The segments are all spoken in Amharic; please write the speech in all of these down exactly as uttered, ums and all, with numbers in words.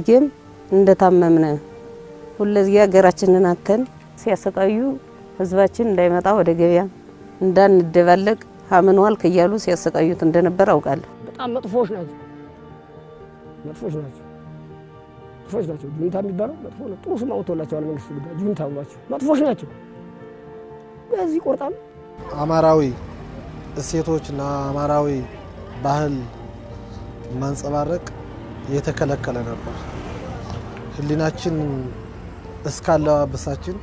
ሁለዚህም እንደታመምነ ሁለዚህ ሀገራችንን አተን ሲያሰቃዩ ህዝባችን እንዳይመጣ ወደ ገበያ እንዳንደባለቅ ሀመንዋል ከያሉ ሲያሰቃዩት እንደነበር አውቃለሁ በጣም መጥፎች ናቸው መጥፎች ናቸው መጥፎች ናቸው ጁንታ የሚባለው መጥፎ ነው ጥሩ ስም አውጥቶላቸዋል መንግስት ጉዳይ ጁንታ ብሏቸው መጥፎች ናቸው በዚህ ቆርጣም አማራዊ እሴቶችና አማራዊ ባህል ማንጸባረቅ የተከለከለ ነበር ህሊናችን እስካለባበሳችን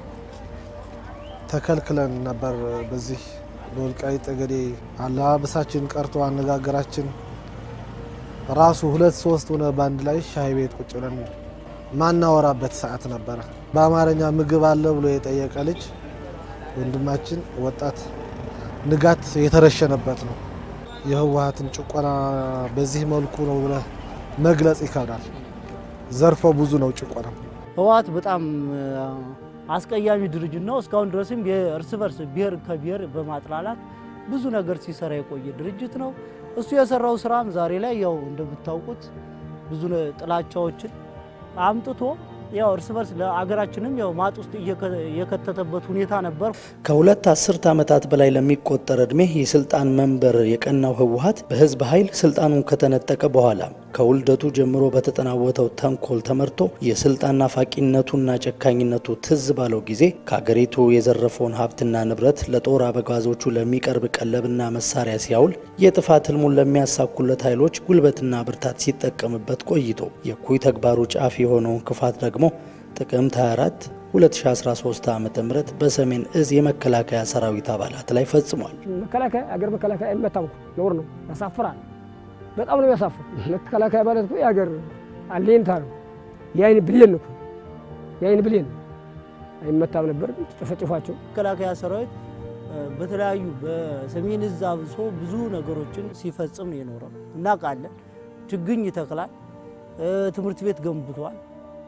ተከልክለን ነበር በዚህ በወልቃይት ጠገዴ አለባበሳችን ቀርቶ አነጋገራችን ራሱ ሁለት ሶስት ሆነ ባንድ ላይ ሻይ ቤት ቁጭ ብለን ማናወራበት ሰዓት ነበር በአማርኛ ምግብ አለ ብሎ የጠየቀ ልጅ ወንድማችን ወጣት ንጋት የተረሸነበት ነው የህወሓትን ጭቆና በዚህ መልኩ ነው ብለ መግለጽ ይከብዳል ዘርፎ ብዙ ነው ጭቆና ህወሓት በጣም አስቀያሚ ድርጅት ነው እስካሁን ድረስም የእርስ በርስ ብሔር ከብሔር በማጥላላት ብዙ ነገር ሲሰራ የቆየ ድርጅት ነው እሱ የሰራው ስራም ዛሬ ላይ ያው እንደምታውቁት ብዙ ጥላቻዎችን አምጥቶ ያው እርስ በርስ ለአገራችንም ያው ማጥ ውስጥ የከተተበት ሁኔታ ነበር ከሁለት አስርት ዓመታት በላይ ለሚቆጠር እድሜ የስልጣን መንበር የቀናው ህወሓት በህዝብ ኃይል ስልጣኑን ከተነጠቀ በኋላ ከውልደቱ ጀምሮ በተጠናወተው ተንኮል ተመርቶ የስልጣን ናፋቂነቱና ጨካኝነቱ ትዝ ባለው ጊዜ ከአገሪቱ የዘረፈውን ሀብትና ንብረት ለጦር አበጋዞቹ ለሚቀርብ ቀለብና መሳሪያ ሲያውል የጥፋት ህልሙን ለሚያሳኩለት ኃይሎች ጉልበትና ብርታት ሲጠቀምበት ቆይቶ የኩይ ተግባሩ ጫፍ የሆነውን ክፋት ደግሞ ጥቅምት ሃያ አራት ሁለት ሺህ አስራ ሶስት ዓመተ ምህረት በሰሜን እዝ የመከላከያ ሰራዊት አባላት ላይ ፈጽሟል መከላከያ አገር መከላከያ አይመታም ነውር ነው ያሳፍራል በጣም ነው ያሳፍር መከላከያ ማለት ነው ያገር አለኝታ ነው ያይን ብሌን ነው ያይን ብሌን አይመታም ነበር ተፈጭፋቸው መከላከያ ሰራዊት በተለያዩ በሰሜን እዝ አብሶ ብዙ ነገሮችን ሲፈጽም ነው የኖረው እናቃለን ችግኝ ይተክላል ትምርት ቤት ገንብቷል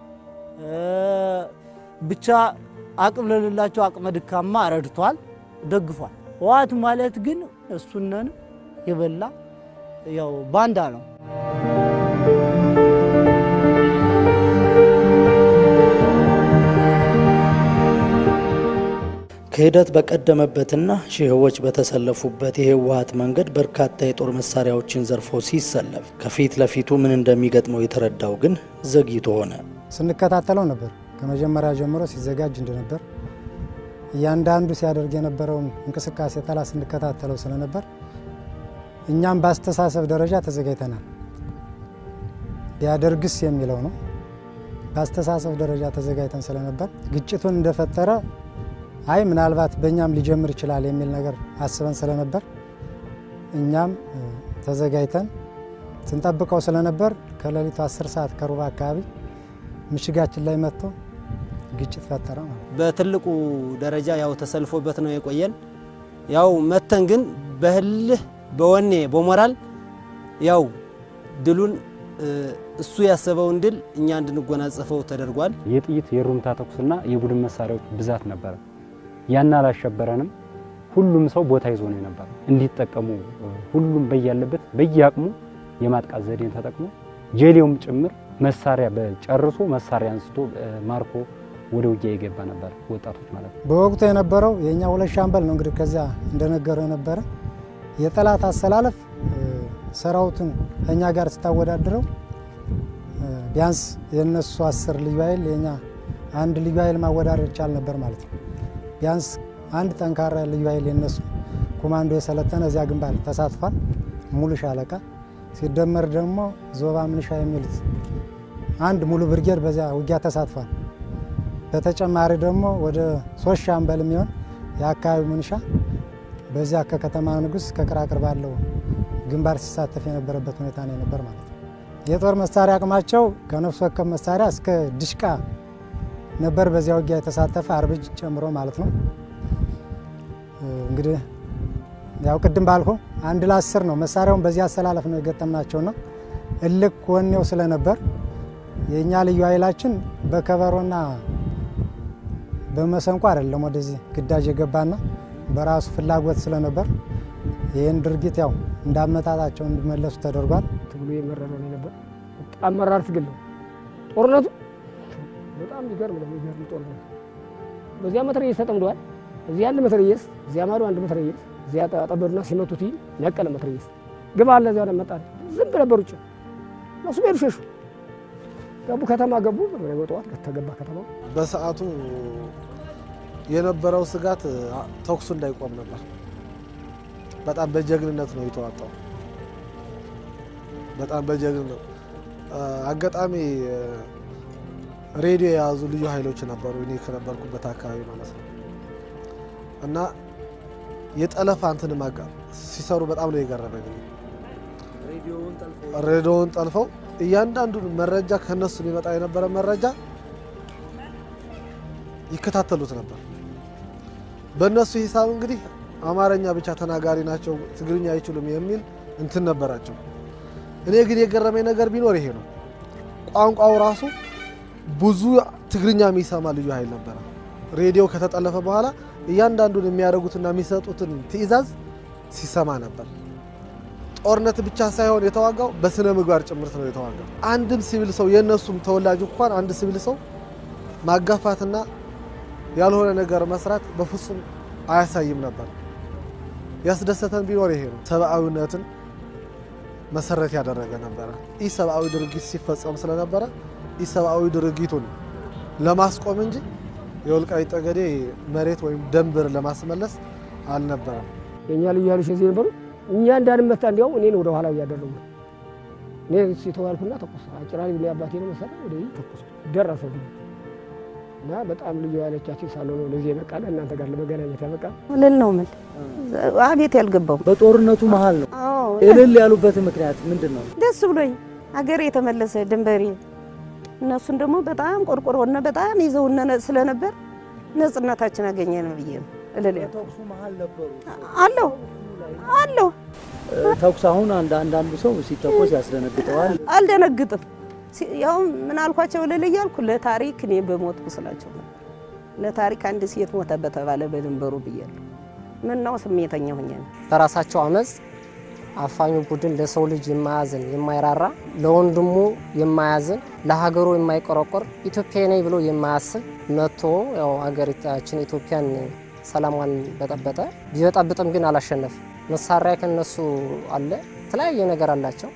ብቻ አቅም ለሌላቸው አቅመ ድካማ አረድቷል ደግፏል ህወሓት ማለት ግን እሱነን የበላ ያው ባንዳ ነው ከሂደት በቀደመበትና ሺህዎች በተሰለፉበት የህወሓት መንገድ በርካታ የጦር መሳሪያዎችን ዘርፎ ሲሰለፍ ከፊት ለፊቱ ምን እንደሚገጥመው የተረዳው ግን ዘግይቶ ሆነ ስንከታተለው ነበር ከመጀመሪያ ጀምሮ ሲዘጋጅ እንደነበር ያንዳንዱ ሲያደርግ የነበረው እንቅስቃሴ ተላ ስንከታተለው ስለነበር እኛም ባስተሳሰብ ደረጃ ተዘጋጅተናል ያደርግስ የሚለው ነው ባስተሳሰብ ደረጃ ተዘጋጅተን ስለነበር ግጭቱን እንደፈጠረ አይ ምናልባት በእኛም ሊጀምር ይችላል የሚል ነገር አስበን ስለነበር እኛም ተዘጋጅተን ስንጠብቀው ስለነበር ከሌሊቱ አስር ሰዓት ከሩብ አካባቢ ምሽጋችን ላይ መጥቶ ግጭት ፈጠረ ማለት በትልቁ ደረጃ ያው ተሰልፎበት ነው የቆየን ያው መተን ግን በህልህ በወኔ በሞራል ያው ድሉን እሱ ያሰበውን ድል እኛ እንድንጎናጸፈው ተደርጓል የጥይት የሩምታ ተኩስና የቡድን መሳሪያዎች ብዛት ነበር ያና አላሸበረንም ሁሉም ሰው ቦታ ይዞ ነው ነበር እንዲተጠቀሙ ሁሉም በያለበት በያቅሙ የማጥቃት ዘዴን ተጠቅሞ ጄሊውም ጭምር መሳሪያ በጨርሶ መሳሪያ አንስቶ ማርኮ ወደ ውጊያ ይገባ ነበር ወጣቶች ማለት ነው በወቅቱ የነበረው የኛ ሁለት ሻምበል ነው እንግዲህ ከዛ እንደነገረው የነበረ የጠላት አሰላለፍ ሰራውቱን እኛ ጋር ስታወዳድረው ቢያንስ የነሱ አስር ልዩ ኃይል የኛ አንድ ልዩ ኃይል ማወዳደር ይቻል ነበር ማለት ነው ቢያንስ አንድ ጠንካራ ልዩ ኃይል የነሱ ኮማንዶ የሰለጠነ እዚያ ግንባር ተሳትፏል ሙሉ ሻለቃ ሲደመር ደግሞ ዞባ ምንሻ የሚሉት አንድ ሙሉ ብርጌድ በዚያ ውጊያ ተሳትፏል በተጨማሪ ደግሞ ወደ ሶስት ሻምበል የሚሆን የአካባቢ ምንሻ በዚያ ከከተማ ንጉስ ከቅራቅር ባለው ግንባር ሲሳተፍ የነበረበት ሁኔታ ነው ነበር ማለት ነው የጦር መሳሪያ አቅማቸው ከነፍስ ወከፍ መሳሪያ እስከ ድሽቃ ነበር በዚያ ውጊያ የተሳተፈ አርብጅ ጨምሮ ማለት ነው እንግዲህ ያው ቅድም ባልኩ አንድ ለአስር ነው መሳሪያውን በዚያ አሰላለፍ ነው የገጠምናቸውና እልክ ወኔው ስለነበር የኛ ልዩ ኃይላችን በከበሮና በመሰንቆ አይደለም ወደዚህ ግዳጅ የገባና በራሱ ፍላጎት ስለነበር ይሄን ድርጊት ያው እንዳመጣጣቸው እንዲመለሱ ተደርጓል ትግሉ የመረረው ነበር አመራር ትግል ነው ጦርነቱ በጣም ይገርም ነው። ይገርም ጦርነቱ በዚያ መትረየስ ተጠምዷል። እዚያ አንድ መትረየስ፣ እዚያ ማዶ አንድ መትረየስ፣ እዚያ ጠበዱና ሲመቱት ነቀለ መትረየስ ግባ አለ። እዚያ መጣ ዝም ብለው ነበሩ። እነሱ ቤሩ ሸሹ ገቡ። ከተማ ገቡ። በጠዋት ከተገባ ከተማ በሰዓቱ የነበረው ስጋት ተኩሱ እንዳይቆም ነበር። በጣም በጀግንነት ነው የተዋጣው። በጣም በጀግንነት አጋጣሚ ሬዲዮ የያዙ ልዩ ኃይሎች ነበሩ እኔ ከነበርኩበት አካባቢ ማለት ነው። እና የጠለፋ እንትን ማጋ ሲሰሩ በጣም ነው የገረመኝ። ሬዲዮውን ጠልፈው ሬዲዮውን ጠልፈው እያንዳንዱን መረጃ ከነሱ ሊመጣ የነበረ መረጃ ይከታተሉት ነበር። በእነሱ ሂሳብ እንግዲህ አማርኛ ብቻ ተናጋሪ ናቸው፣ ትግርኛ አይችሉም የሚል እንትን ነበራቸው። እኔ ግን የገረመኝ ነገር ቢኖር ይሄ ነው። ቋንቋው ራሱ ብዙ ትግርኛ የሚሰማ ልዩ ኃይል ነበር። ሬዲዮ ከተጠለፈ በኋላ እያንዳንዱን የሚያደርጉትና የሚሰጡትን ትዕዛዝ ሲሰማ ነበር። ጦርነት ብቻ ሳይሆን የተዋጋው በስነ ምግባር ጭምርት ነው የተዋጋው። አንድም ሲቪል ሰው የነሱም ተወላጅ እንኳን አንድ ሲቪል ሰው ማጋፋትና ያልሆነ ነገር መስራት በፍጹም አያሳይም ነበር። ያስደሰተን ቢኖር ይሄ ነው። ሰብአዊነትን መሰረት ያደረገ ነበር። ኢሰብአዊ ድርጊት ሲፈጸም ስለነበረ ኢሰብአዊ ድርጊቱን ለማስቆም እንጂ የወልቃይት ጠገዴ መሬት ወይም ደንበር ለማስመለስ አልነበረም። የኛ ልዩ ኃይሎች እዚህ ነበሩ። እኛ እንዳንመታ እንዲያው እኔን ወደ ኋላ ያደረጉ እኔ ሲተዋልኩና ተቆስ አጭራሪ ብለ አባቴ ነው መሰለ ወደ ተቆስ ደረሰ እና በጣም ልዩ ኃይሎቻችን ሳለው ነው ለዚህ የበቃለ እናንተ ጋር ለመገናኘት ያበቃ ወለል ነው ማለት አቤት ያልገባው በጦርነቱ መሃል ነው። አዎ እልል ያሉበት ምክንያት ምንድነው? ደስ ብሎኝ አገሬ የተመለሰ ድንበሬ እነሱን ደግሞ በጣም ቆርቆሮና በጣም ይዘውና ስለነበር ነጽነታችን አገኘን ብዬ ነው እልል ያለው። ተኩሱ መሃል ነበሩ አሎ አሎ ተኩስ አሁን አንድ አንድ ሰው ሲተኮስ ያስደነግጠዋል። አልደነግጥም። ያው ምን አልኳቸው እልል እያልኩ ለታሪክ እኔ በሞትኩ ስላቸው ለታሪክ አንድ ሴት ሞተ በተባለ በድንበሩ ብያለሁ። ምን ነው ስሜተኛ ሆኜ ነው። በራሳቸው አመጽ አፋኙ ቡድን ለሰው ልጅ የማያዝን የማይራራ ለወንድሙ የማያዝን ለሀገሩ የማይቆረቆር ኢትዮጵያ ነኝ ብሎ የማያስብ መጥቶ ያው ሀገራችን ኢትዮጵያን ሰላሟን በጠበጠ ቢበጣብጥም ግን አላሸነፈ። መሳሪያ ከነሱ አለ፣ የተለያየ ነገር አላቸው።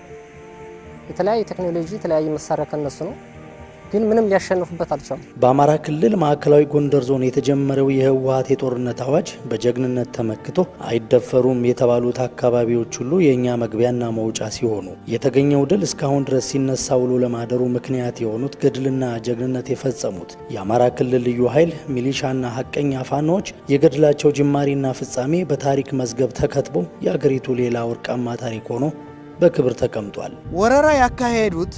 የተለያየ ቴክኖሎጂ የተለያየ መሳሪያ ከነሱ ነው፣ ግን ምንም ሊያሸንፉበት አልቻሉም። በአማራ ክልል ማዕከላዊ ጎንደር ዞን የተጀመረው የህወሓት የጦርነት አዋጅ በጀግንነት ተመክቶ አይደፈሩም የተባሉት አካባቢዎች ሁሉ የኛ መግቢያና መውጫ ሲሆኑ የተገኘው ድል እስካሁን ድረስ ሲነሳ ውሎ ለማደሩ ምክንያት የሆኑት ገድልና ጀግንነት የፈጸሙት የአማራ ክልል ልዩ ኃይል ሚሊሻና ሐቀኛ ፋኖች የገድላቸው ጅማሬና ፍጻሜ በታሪክ መዝገብ ተከትቦ የአገሪቱ ሌላ ወርቃማ ታሪክ ሆኖ በክብር ተቀምጧል። ወረራ ያካሄዱት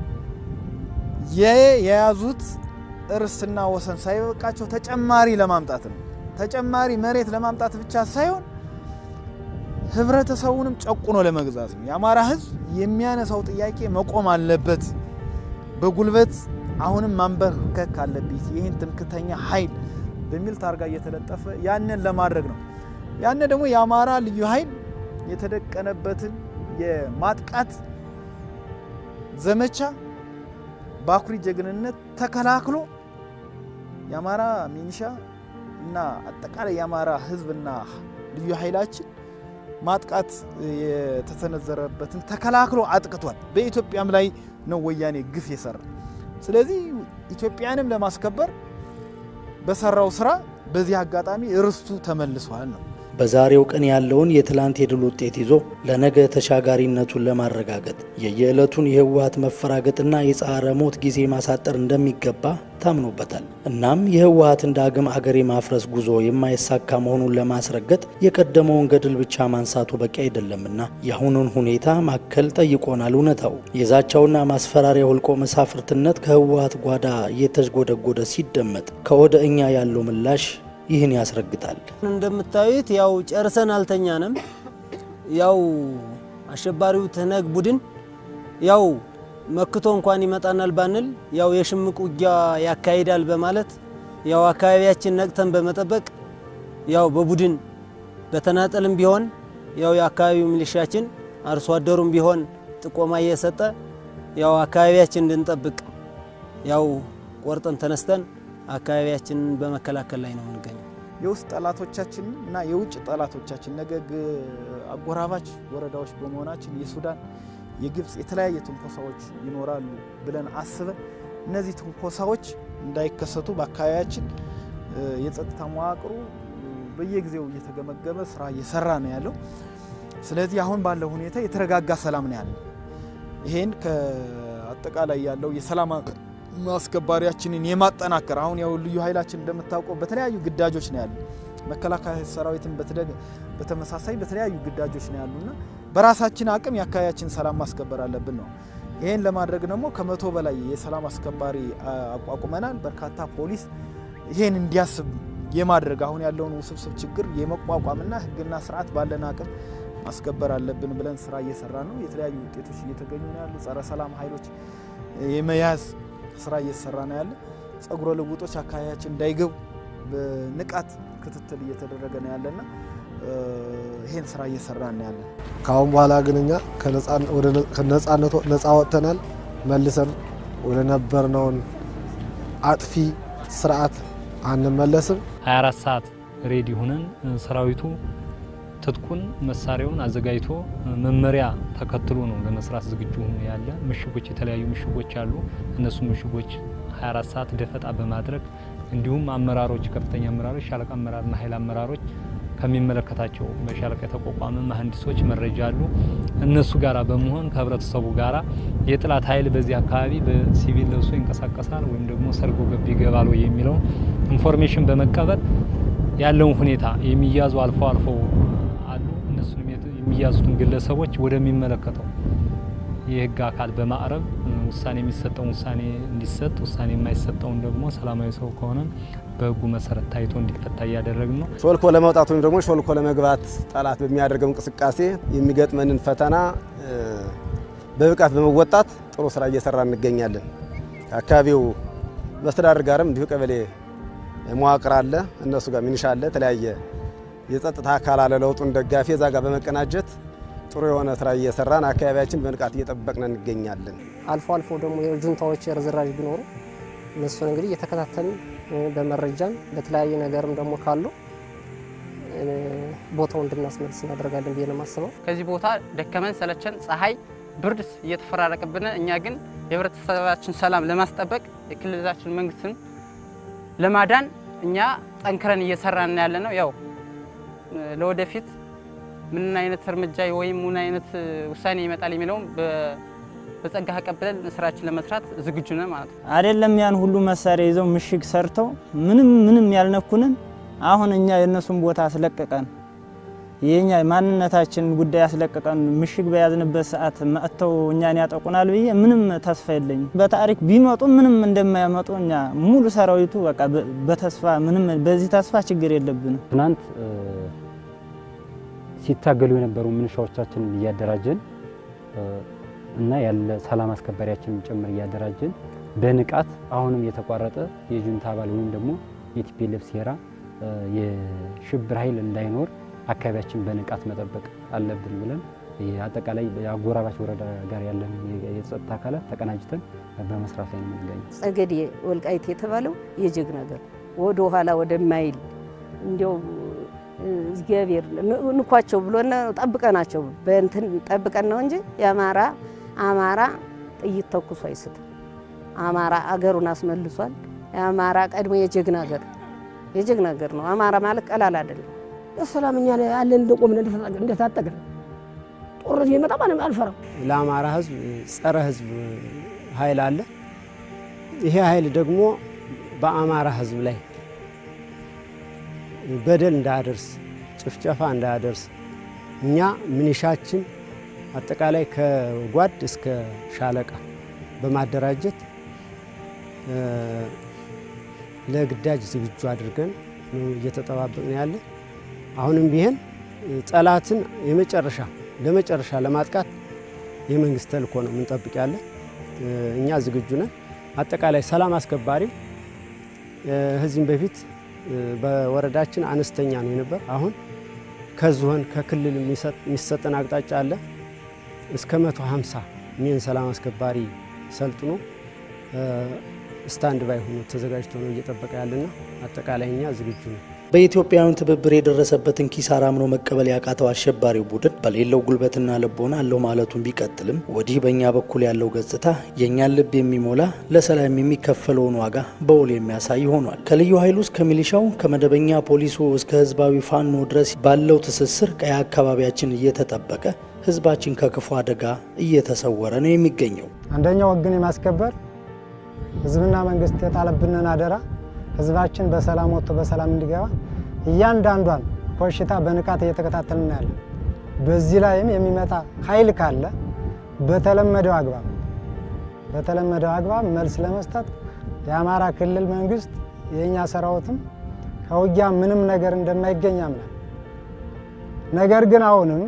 የያዙት እርስና ወሰን ሳይበቃቸው ተጨማሪ ለማምጣት ነው። ተጨማሪ መሬት ለማምጣት ብቻ ሳይሆን ህብረተሰቡንም ጨቁኖ ለመግዛት ነው። የአማራ ህዝብ የሚያነሳው ጥያቄ መቆም አለበት። በጉልበት አሁንም ማንበርከክ አለበት። ይሄን ትምክተኛ ኃይል በሚል ታርጋ እየተለጠፈ ያንን ለማድረግ ነው። ያንን ደግሞ የአማራ ልዩ ኃይል የተደቀነበትን የማጥቃት ዘመቻ ባኩሪ ጀግንነት ተከላክሎ የአማራ ሚኒሻ እና አጠቃላይ የአማራ ህዝብና ልዩ ኃይላችን ማጥቃት የተሰነዘረበትን ተከላክሎ አጥቅቷል። በኢትዮጵያም ላይ ነው ወያኔ ግፍ የሰራ። ስለዚህ ኢትዮጵያንም ለማስከበር በሰራው ስራ በዚህ አጋጣሚ እርስቱ ተመልሷል ነው። በዛሬው ቀን ያለውን የትላንት የድል ውጤት ይዞ ለነገ ተሻጋሪነቱን ለማረጋገጥ የየዕለቱን የህወሓት መፈራገጥና የጻረ ሞት ጊዜ ማሳጠር እንደሚገባ ታምኖበታል። እናም የህወሓትን ዳግም አገር የማፍረስ ጉዞ የማይሳካ መሆኑን ለማስረገጥ የቀደመውን ገድል ብቻ ማንሳቱ በቂ አይደለምና የአሁኑን ሁኔታ ማከል ጠይቆናል። እውነታው የዛቻውና ማስፈራሪያ ሁልቆ መሳፍርትነት ከህወሓት ጓዳ እየተጎደጎደ ሲደመጥ ከወደ እኛ ያለው ምላሽ ይህን ያስረግጣል። እንደምታዩት ያው ጨርሰን አልተኛንም። ያው አሸባሪው ትነግ ቡድን ያው መክቶ እንኳን ይመጣናል ባንል ያው የሽምቅ ውጊያ ያካሂዳል በማለት ያው አካባቢያችን ነቅተን በመጠበቅ ያው በቡድን በተናጠልም ቢሆን ያው የአካባቢው ሚሊሻችን አርሶ አደሩም ቢሆን ጥቆማ እየሰጠ ያው አካባቢያችን እንድንጠብቅ ያው ቆርጠን ተነስተን አካባቢያችንን በመከላከል ላይ ነው የምንገኘው። የውስጥ ጠላቶቻችን እና የውጭ ጠላቶቻችን ነገ አጎራባች ወረዳዎች በመሆናችን የሱዳን የግብጽ የተለያየ ትንኮሳዎች ይኖራሉ ብለን አስበን እነዚህ ትንኮሳዎች እንዳይከሰቱ በአካባቢያችን የጸጥታ መዋቅሩ በየጊዜው እየተገመገመ ስራ እየሰራ ነው ያለው። ስለዚህ አሁን ባለው ሁኔታ የተረጋጋ ሰላም ነው ያለው። ይሄን ከአጠቃላይ ያለው የሰላም ማስከባሪያችንን የማጠናከር አሁን ያው ልዩ ኃይላችን እንደምታውቀው በተለያዩ ግዳጆች ነው ያለው። መከላከያ ሰራዊትን በተደገ በተመሳሳይ በተለያዩ ግዳጆች ነው ያሉና በራሳችን አቅም የአካባቢያችን ሰላም ማስከበር አለብን ነው። ይሄን ለማድረግ ደግሞ ከመቶ በላይ የሰላም አስከባሪ አቋቁመናል። በርካታ ፖሊስ ይሄን እንዲያስብ የማድረግ አሁን ያለውን ውስብስብ ችግር የመቋቋምና ህግና ስርዓት ባለን አቅም ማስከበር አለብን ብለን ስራ እየሰራ ነው። የተለያዩ ውጤቶች እየተገኙ ነው ያሉ። ጸረ ሰላም ኃይሎች የመያዝ ስራ እየሰራ ነው ያለ። ጸጉረ ልውጦች አካባቢያችን እንዳይገቡ በንቃት ክትትል እየተደረገ ነው ያለና ይሄን ስራ እየሰራ ነው ያለ። ካሁን በኋላ ግን እኛ ከነጻነቱ ነጻ ወጥተናል። መልሰን ወደ ነበርነውን አጥፊ ስርዓት አንመለስም። ሃያ አራት ሰዓት ሬዲ ሆነን ሰራዊቱ ትጥቁን መሳሪያውን አዘጋጅቶ መመሪያ ተከትሎ ነው ለመስራት ዝግጁ ሆኖ ያለ። ምሽጎች የተለያዩ ምሽጎች አሉ። እነሱ ምሽጎች ሃያ አራት ሰዓት ደፈጣ በማድረግ እንዲሁም አመራሮች ከፍተኛ አመራሮች ሻለቃ አመራርና ኃይል አመራሮች ከሚመለከታቸው በሻለቃ የተቋቋመ መሐንዲሶች መረጃ አሉ። እነሱ ጋራ በመሆን ከህብረተሰቡ ጋራ የጥላት ኃይል በዚህ አካባቢ በሲቪል ለብሶ ይንቀሳቀሳል ወይም ደግሞ ሰርጎ ገብ ይገባል ወይ የሚለው ኢንፎርሜሽን በመቀበል ያለውን ሁኔታ የሚያዙ አልፎ አልፎ አሉ። እነሱንም የሚያዙትን ግለሰቦች ወደሚመለከተው የህግ አካል በማዕረብ ውሳኔ የሚሰጠው ውሳኔ እንዲሰጥ ውሳኔ የማይሰጠውን ደግሞ ሰላማዊ ሰው ከሆነ በህጉ መሰረት ታይቶ እንዲፈታ ያደረግን ነው። ሾልኮ ለመውጣት ወይም ደግሞ ሾልኮ ለመግባት ጠላት በሚያደርገው እንቅስቃሴ የሚገጥመንን ፈተና በብቃት በመወጣት ጥሩ ስራ እየሰራ እንገኛለን። አካባቢው መስተዳድር ጋርም እንዲሁ ቀበሌ መዋቅር አለ፣ እነሱ ጋር ሚኒሻ አለ፣ ተለያየ የጸጥታ አካል አለ። ለውጡን ደጋፊ እዛ ጋር በመቀናጀት ጥሩ የሆነ ስራ እየሰራን አካባቢያችን በንቃት እየጠበቅን እንገኛለን። አልፎ አልፎ ደግሞ የጁንታዎች ርዝራዥ ቢኖሩ እነሱን እንግዲህ እየተከታተልን በመረጃም በተለያየ ነገርም ደግሞ ካሉ ቦታው እንድናስመልስ እናደርጋለን ብዬ ነው የማስበው። ከዚህ ቦታ ደከመን ሰለቸን ፀሐይ ብርድ እየተፈራረቀብን እኛ ግን የህብረተሰባችን ሰላም ለማስጠበቅ የክልላችን መንግስትን ለማዳን እኛ ጠንክረን እየሰራን ያለነው። ያው ለወደፊት ምን አይነት እርምጃ ወይም ምን አይነት ውሳኔ ይመጣል የሚለው በጸጋ ተቀበለን ስራችን ለመስራት ዝግጁ ነን ማለት ነው። አይደለም ያን ሁሉ መሳሪያ ይዘው ምሽግ ሰርተው ምንም ምንም ያልነኩንን አሁን እኛ የነሱን ቦታ አስለቀቀን የኛ ማንነታችን ጉዳይ አስለቀቀን ምሽግ በያዝንበት ሰዓት መጥተው እኛን ያጠቁናል ብዬ ምንም ተስፋ የለኝም። በታሪክ ቢመጡ ምንም እንደማያመጡ እኛ ሙሉ ሰራዊቱ በቃ በተስፋ ምንም በዚህ ተስፋ ችግር የለብንም። ትናንት ሲታገሉ የነበሩ ምንሻዎቻችንን እያደራጀን እና ያለ ሰላም አስከባሪያችንን ጭምር እያደራጀን በንቃት አሁንም የተቋረጠ የጁንታ አባል ወይም ደግሞ የቲፒኤልኤፍ ሴራ የሽብር ኃይል እንዳይኖር አካባቢያችን በንቃት መጠበቅ አለብን ብለን አጠቃላይ የአጎራባች ወረዳ ጋር ያለን የጸጥታ አካላት ተቀናጅተን በመስራት ላይ ነው የምንገኘው። ጸገዴ ወልቃይት የተባለው የጀግና ነገር ወደ ኋላ ወደማይል እንዲያው እግዚአብሔር ንኳቸው ብሎና ጠብቀናቸው በእንትን ጠብቀን ነው እንጂ የአማራ አማራ ጥይት ተኩሶ አይስትም። አማራ አገሩን አስመልሷል። የአማራ ቀድሞ የጀግና ነገር የጀግና ነገር ነው። አማራ ማለት ቀላል አይደለም። ሰላምኛ አለን እንደቆምን እንደታጠቅን ጦርነት ይመጣ ማንም አልፈራም። ለአማራ ህዝብ ጸረ ህዝብ ኃይል አለ። ይሄ ኃይል ደግሞ በአማራ ህዝብ ላይ በደል እንዳያደርስ ጭፍጨፋ እንዳያደርስ እኛ ምንሻችን አጠቃላይ ከጓድ እስከ ሻለቃ በማደራጀት ለግዳጅ ዝግጁ አድርገን እየተጠባበቅን ያለ። አሁንም ቢሆን ጠላትን የመጨረሻ ለመጨረሻ ለማጥቃት የመንግስት ተልእኮ ነው የምንጠብቅ ያለ። እኛ ዝግጁ ነን። አጠቃላይ ሰላም አስከባሪ ህዝብን በፊት በወረዳችን አነስተኛ ነው የነበር። አሁን ከዞን ከክልል የሚሰጠን አቅጣጫ አለ። እስከ መቶ ሃምሳ ሚሊዮን ሰላም አስከባሪ ሰልጥኖ ስታንድ ባይ ሆኖ ተዘጋጅቶ ነው እየጠበቀ ያለና አጠቃላይ እኛ ዝግጁ ነው። በኢትዮጵያውያን ትብብር የደረሰበትን ኪሳራ አምኖ መቀበል ያቃተው አሸባሪው ቡድን በሌለው ጉልበትና ልቦና አለው ማለቱን ቢቀጥልም ወዲህ በእኛ በኩል ያለው ገጽታ የእኛን ልብ የሚሞላ ለሰላም የሚከፈለውን ዋጋ በውል የሚያሳይ ሆኗል። ከልዩ ኃይሉ እስከ ሚሊሻው ከመደበኛ ፖሊሱ እስከ ህዝባዊ ፋኖ ድረስ ባለው ትስስር ቀይ አካባቢያችን እየተጠበቀ ህዝባችን ከክፉ አደጋ እየተሰወረ ነው የሚገኘው። አንደኛው ህግን የማስከበር ህዝብና መንግስት የጣለብንን አደራ ህዝባችን በሰላም ወጥቶ በሰላም እንዲገባ እያንዳንዷን ኮሽታ በንቃት እየተከታተልን ያለን። በዚህ ላይም የሚመጣ ኃይል ካለ በተለመደው አግባብ በተለመደው አግባብ መልስ ለመስጠት የአማራ ክልል መንግስት የኛ ሰራዊትም ከውጊያ ምንም ነገር እንደማይገኝ ያምናል። ነገር ግን አሁንም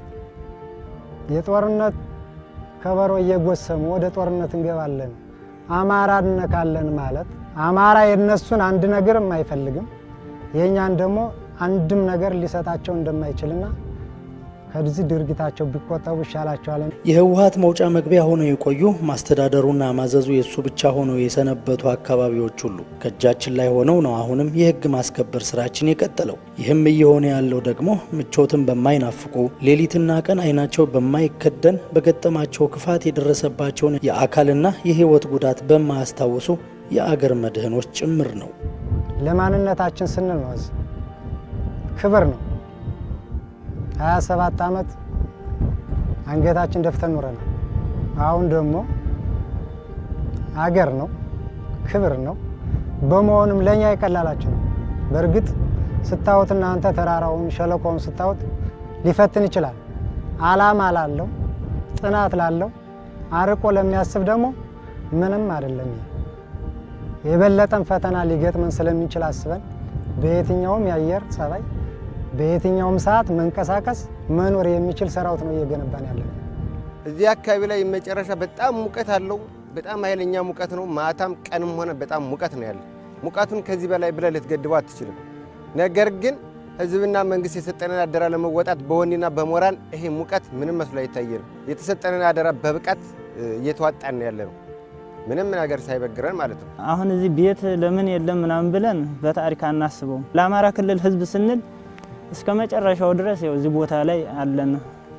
የጦርነት ከበሮ እየጎሰሙ ወደ ጦርነት እንገባለን አማራ እንነካለን ማለት አማራ የነሱን አንድ ነገር የማይፈልግም የኛን ደግሞ አንድም ነገር ሊሰጣቸው እንደማይችልና ከዚህ ድርጊታቸው ቢቆጠቡ ይሻላቸዋል። የህወሓት መውጫ መግቢያ ሆነው የቆዩ ማስተዳደሩና ማዘዙ የሱ ብቻ ሆነው የሰነበቱ አካባቢዎች ሁሉ ከእጃችን ላይ ሆነው ነው አሁንም የህግ ማስከበር ስራችን የቀጠለው። ይህም እየሆነ ያለው ደግሞ ምቾትን በማይናፍቁ ሌሊትና ቀን አይናቸው በማይከደን በገጠማቸው ክፋት የደረሰባቸውን የአካልና የህይወት ጉዳት በማያስታውሱ የአገር መድህኖች ጭምር ነው። ለማንነታችን ስንል ነው ክብር ነው። ሃያ ሰባት አመት አንገታችን ደፍተን ኖረናል። አሁን ደግሞ አገር ነው ክብር ነው። በመሆኑም ለኛ ይቀላላችሁ ነው። በርግጥ ስታውትና አንተ ተራራውን ሸለቆውን ስታውት ሊፈትን ይችላል። አላማ ላለው ጽናት ላለው አርቆ ለሚያስብ ደግሞ ምንም አይደለም። የበለጠን ፈተና ሊገጥመን ስለሚችል አስበን በየትኛውም የአየር ጸባይ በየትኛውም ሰዓት መንቀሳቀስ መኖር የሚችል ሰራዊት ነው እየገነባን ያለው። እዚህ አካባቢ ላይ መጨረሻ በጣም ሙቀት አለው። በጣም ኃይለኛ ሙቀት ነው። ማታም ቀንም ሆነ በጣም ሙቀት ነው ያለው። ሙቀቱን ከዚህ በላይ ብለህ ልትገድበው አትችልም። ነገር ግን ህዝብና መንግስት የሰጠንን አደራ ለመወጣት በወኔና በሞራል ይሄ ሙቀት ምንም መስሎ አይታየንም። የተሰጠንን አደራ በብቃት እየተዋጣን ያለነው ምንም ነገር ሳይበግረን ማለት ነው። አሁን እዚህ ቤት ለምን የለም ምናምን ብለን በታሪክ አናስበው። ለአማራ ክልል ህዝብ ስንል እስከ መጨረሻው ድረስ ያው እዚህ ቦታ ላይ አለን።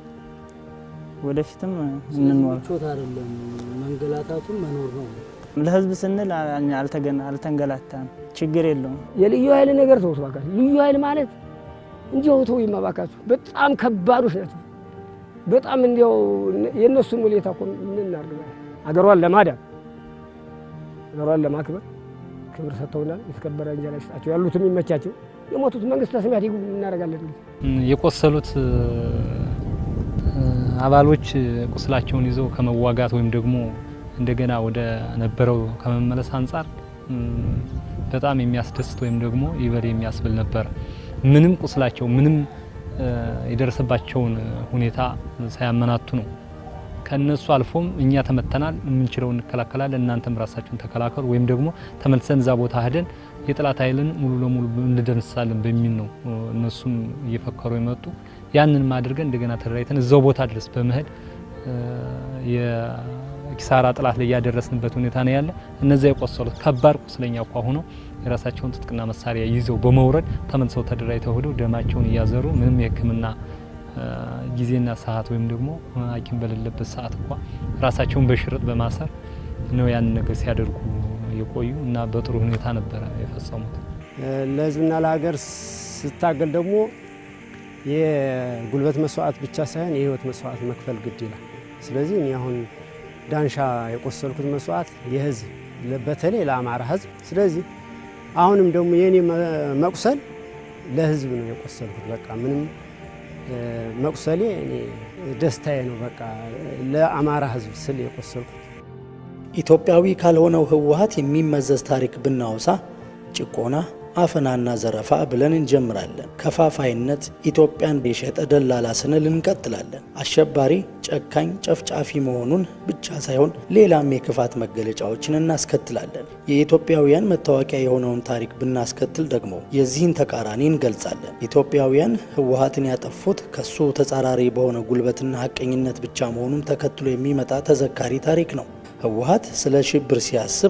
ወደፊትም እንኖር ቾት አይደለም መንገላታቱን መኖር ነው። ለህዝብ ስንል አልተገና አልተንገላታን ችግር የለውም። የልዩ ኃይል ነገር ተውት ባካችሁ። ልዩ ኃይል ማለት እንዲያው ተው ይማባካችሁ በጣም ከባዶች ናቸው። በጣም እንዲያው የነሱን ወሌታ እኮ ምን እናርጋ አገሯን ለማዳን አገሯን ለማክበር ክብር ሰጥተውናል። የተከበረ እንጀራ ይስጣቸው። ያሉትም ይመቻቸው። የሞቱት መንግስት ተስሚያት ይጉ እናረጋለን። የቆሰሉት አባሎች ቁስላቸውን ይዘው ከመዋጋት ወይም ደግሞ እንደገና ወደ ነበረው ከመመለስ አንፃር በጣም የሚያስደስት ወይም ደግሞ ይበል የሚያስብል ነበር። ምንም ቁስላቸው ምንም የደረሰባቸውን ሁኔታ ሳያመናቱ ነው ከነሱ አልፎም እኛ ተመተናል የምንችለው እንከላከላለን እናንተም ራሳችሁን ተከላከሉ ወይም ደግሞ ተመልሰን ዛ ቦታ ሄደን የጥላት ኃይልን ሙሉ ለሙሉ እንደምሳለን በሚል ነው እነሱም እየፈከሩ የመጡ። ያንን ማድረግ እንደገና ተደራይተን እዛው ቦታ ድረስ በመሄድ የኪሳራ ጥላት ላይ ያደረስንበት ሁኔታ ነው ያለ። እነዛ የቆሰሉት ከባድ ቁስለኛ እንኳ ሆነው የራሳቸውን ትጥቅና መሳሪያ ይዘው በመውረድ ተመልሰው ተደራይተው ሄደው ደማቸውን እያዘሩ ምንም የሕክምና ጊዜና ሰዓት ወይም ደግሞ ሐኪም በሌለበት ሰዓት እንኳ ራሳቸውን በሽርጥ በማሰር ነው ያን ነገር ሲያደርጉ የቆዩ እና በጥሩ ሁኔታ ነበር የፈጸሙት። ለህዝብና ለሀገር ስታገል ደግሞ የጉልበት መስዋዕት ብቻ ሳይሆን የህይወት መስዋዕት መክፈል ግድ ይላል። ስለዚህ እኔ አሁን ዳንሻ የቆሰልኩት መስዋዕት የህዝብ በተለይ ለአማራ ህዝብ። ስለዚህ አሁንም ደግሞ የኔ መቁሰል ለህዝብ ነው የቆሰልኩት። በቃ ምንም መቁሰሌ እኔ ደስታዬ ነው። በቃ ለአማራ ህዝብ ስል የቆሰልኩት። ኢትዮጵያዊ ካልሆነው ህወሓት የሚመዘዝ ታሪክ ብናወሳ ጭቆና፣ አፈናና ዘረፋ ብለን እንጀምራለን። ከፋፋይነት ኢትዮጵያን በሸጠ ደላላ ስንል እንቀጥላለን። አሸባሪ፣ ጨካኝ፣ ጨፍጫፊ መሆኑን ብቻ ሳይሆን ሌላም የክፋት መገለጫዎችን እናስከትላለን። የኢትዮጵያውያን መታወቂያ የሆነውን ታሪክ ብናስከትል ደግሞ የዚህን ተቃራኒ እንገልጻለን። ኢትዮጵያውያን ህወሓትን ያጠፉት ከሱ ተጻራሪ በሆነ ጉልበትና ሐቀኝነት ብቻ መሆኑን ተከትሎ የሚመጣ ተዘካሪ ታሪክ ነው። ህወሓት ስለ ሽብር ሲያስብ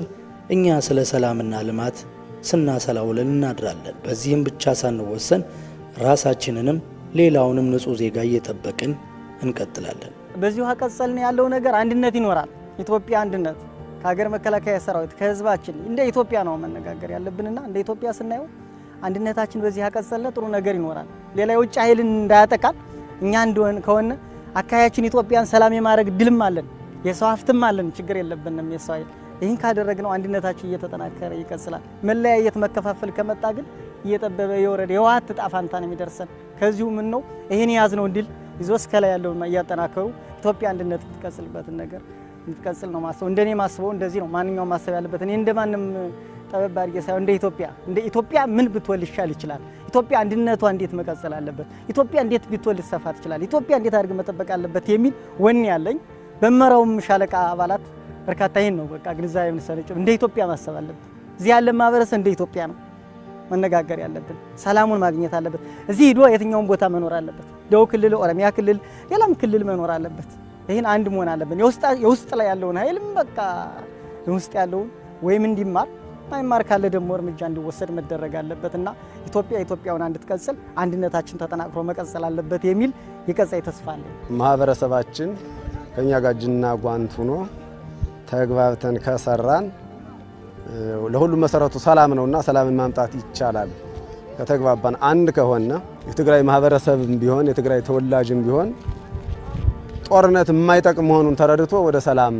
እኛ ስለ ሰላምና ልማት ስናሰላውለን እናድራለን። በዚህም ብቻ ሳንወሰን ራሳችንንም ሌላውንም ንጹህ ዜጋ እየጠበቅን እንቀጥላለን። በዚሁ አቀጸልን ያለው ነገር አንድነት ይኖራል። ኢትዮጵያ አንድነት ከሀገር መከላከያ ሰራዊት ከህዝባችን እንደ ኢትዮጵያ ነው መነጋገር ያለብንና እንደ ኢትዮጵያ ስናየው አንድነታችን በዚህ አቀጸልን ጥሩ ነገር ይኖራል። ሌላ የውጭ ኃይልን እንዳያጠቃን እኛ እንደሆነ ከሆነ አካባቢያችን ኢትዮጵያን ሰላም የማድረግ ድልም አለን፣ የሰው ሀብትም አለን፣ ችግር የለብንም የሰው ኃይል። ይህን ካደረግነው አንድነታችን እየተጠናከረ ይቀጥላል። መለያየት መከፋፈል ከመጣ ግን እየጠበበ የወረደ የዋት ጣፋንታ ነው የሚደርሰን። ከዚሁ ምን ነው ይሄን ያዝነው ድል ይዞ እስከላይ ያለውን እያጠናከሩ ኢትዮጵያ አንድነት ትቀጥልበትን ነገር እንድትቀጥል ነው ማስበው። እንደኔ ማስበው እንደዚህ ነው ማንኛውም ማሰብ ያለበት። እኔ እንደማንም ጠበብ አድርጌ ሳይሆን እንደ ኢትዮጵያ እንደ ኢትዮጵያ ምን ብትወል ይሻል ይችላል? ኢትዮጵያ አንድነቷ እንዴት መቀጠል አለበት? ኢትዮጵያ እንዴት ብትወል ሰፋ ትችላል? ኢትዮጵያ እንዴት አድርግ መጠበቅ አለበት የሚል ወኔ ያለኝ በመራውም ሻለቃ አባላት በርካታ ይሄን ነው በቃ ግንዛቤ ምንሰነጭ እንደ ኢትዮጵያ ማሰብ አለበት። እዚህ ያለ ማህበረሰብ እንደ ኢትዮጵያ ነው መነጋገር ያለብን። ሰላሙን ማግኘት አለበት። እዚህ ሄዶ የትኛውን ቦታ መኖር አለበት። ደቡብ ክልል፣ ኦሮሚያ ክልል፣ ሌላም ክልል መኖር አለበት። ይሄን አንድ መሆን አለብን። የውስጥ የውስጥ ላይ ያለውን ኃይልም በቃ የውስጥ ያለውን ወይም እንዲማር ማይማር ካለ ደግሞ እርምጃ እንዲወሰድ መደረግ አለበትና ኢትዮጵያ ኢትዮጵያውን እንድትቀጥል አንድነታችን ተጠናክሮ መቀጠል አለበት የሚል የቀጣይ ተስፋ አለ። ማህበረሰባችን ከኛ ጋር እጅና ጓንት ሆኖ ተግባብተን ከሰራን ለሁሉም መሰረቱ ሰላም ነውና ሰላምን ማምጣት ይቻላል። ከተግባባን አንድ ከሆነ የትግራይ ማህበረሰብም ቢሆን የትግራይ ተወላጅም ቢሆን ጦርነት የማይጠቅም መሆኑን ተረድቶ ወደ ሰላም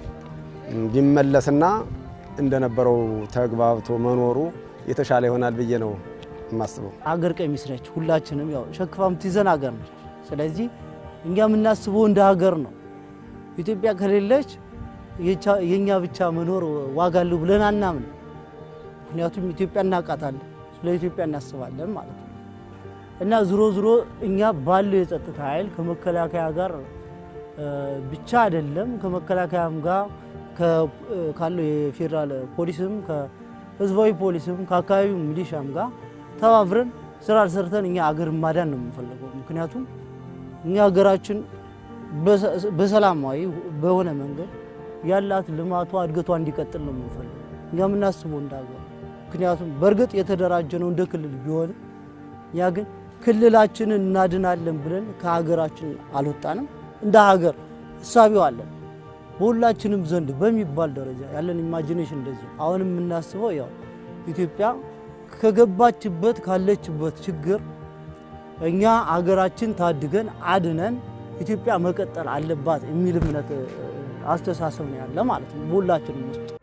ቢመለስና እንደነበረው ተግባብቶ መኖሩ የተሻለ ይሆናል ብዬ ነው የማስበው። አገር ቀሚስ ነች፣ ሁላችንም ያው ሸክፋም ትይዘን አገር ነች። ስለዚህ እኛ የምናስበው እንደ ሀገር ነው። ኢትዮጵያ ከሌለች የኛ ብቻ መኖር ዋጋ አለው ብለን አናምን። ምክንያቱም ኢትዮጵያ እናቃታለን፣ ስለ ኢትዮጵያ እናስባለን ማለት ነው። እና ዝሮ ዝሮ እኛ ባለው የጸጥታ ኃይል ከመከላከያ ጋር ብቻ አይደለም ከመከላከያም ጋር ካለው የፌደራል ፖሊስም ከህዝባዊ ፖሊስም ከአካባቢው ሚሊሻም ጋር ተባብረን ስራ ሰርተን እኛ አገር ማዳን ነው የምንፈልገው። ምክንያቱም እኛ ሀገራችን በሰላማዊ በሆነ መንገድ ያላት ልማቷ እድገቷ እንዲቀጥል ነው የምንፈልገው እኛ የምናስበው እንዳገር። ምክንያቱም በርግጥ የተደራጀ ነው እንደ ክልል ቢሆን ያ ግን ክልላችንን እናድናለን ብለን ከሀገራችን አልወጣንም። እንደ ሀገር ሐሳቢው አለን በሁላችንም ዘንድ በሚባል ደረጃ ያለን ኢማጂኔሽን እንደዚህ። አሁን የምናስበው ያው ኢትዮጵያ ከገባችበት ካለችበት ችግር እኛ ሀገራችን ታድገን አድነን ኢትዮጵያ መቀጠል አለባት የሚል እምነት አስተሳሰብ ነው ያለ ማለት ነው ሁላችንም ውስጥ።